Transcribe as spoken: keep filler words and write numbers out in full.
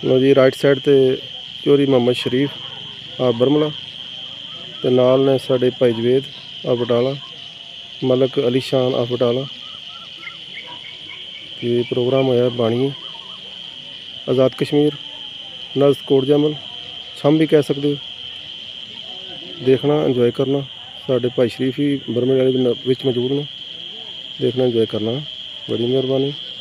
लो जी right side ते चौधरी मोहम्मद शरीफ आ बरमला ते नाल ने साडे भाई जवेद आ बटाला, मलक अली शान आ बटाला। ते प्रोग्राम होया बाणिए आज़ाद कश्मीर नज़ कोट जमल छम भी कह सकते हो। देखना इंजॉय करना, साडे भाई शरीफ ही बरमले वाले विच मौजूद ने, देखना इंजॉय करना, बड़ी मेहरबानी।